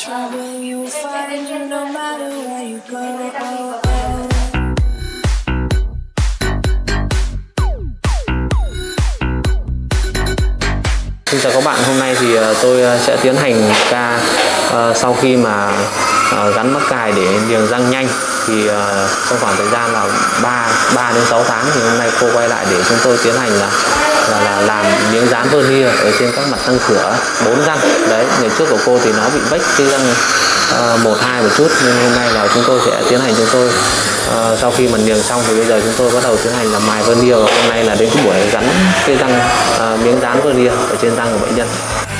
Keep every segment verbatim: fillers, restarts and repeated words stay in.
trouble you find no matter where you go. Xin chào các bạn, hôm nay thì tôi sẽ tiến hành ca uh, sau khi mà uh, gắn mắc cài để niềng răng nhanh thì uh, trong khoảng thời gian là ba đến sáu tháng thì hôm nay cô quay lại để chúng tôi tiến hành là là, là làm miếng dán vernier ở trên các mặt răng cửa bốn răng. Đấy, ngày trước của cô thì nó bị vách cái răng uh, một hai một chút, nhưng hôm nay là chúng tôi sẽ tiến hành chúng tôi uh, sau khi mà niềng xong thì bây giờ chúng tôi bắt đầu tiến hành làm mài vernier, và hôm nay là đến cái buổi gắn cái răng uh, miếng dán vernier ở trên răng của bệnh nhân.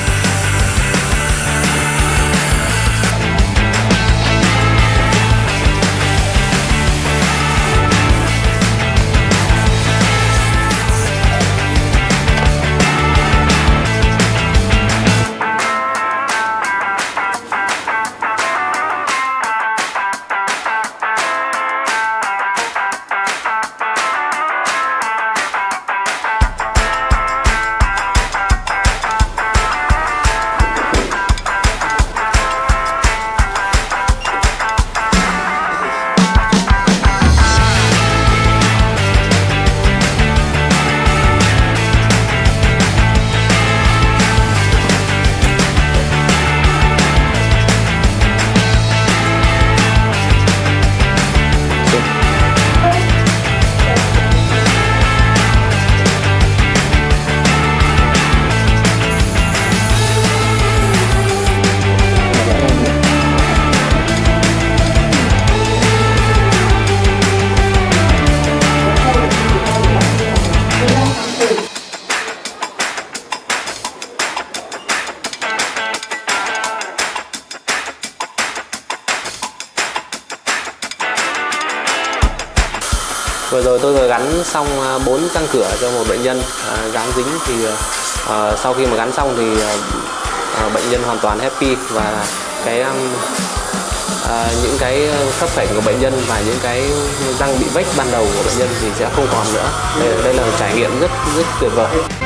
Vừa rồi tôi vừa gắn xong bốn răng cửa cho một bệnh nhân à, dán dính thì à, sau khi mà gắn xong thì à, bệnh nhân hoàn toàn happy, và cái à, những cái khớp khểnh của bệnh nhân và những cái răng bị vách ban đầu của bệnh nhân thì sẽ không còn nữa. Đây, đây là một trải nghiệm rất rất tuyệt vời.